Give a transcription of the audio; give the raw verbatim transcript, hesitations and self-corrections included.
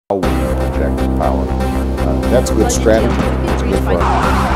how we project power. Uh, that's a good strategy. It's good for our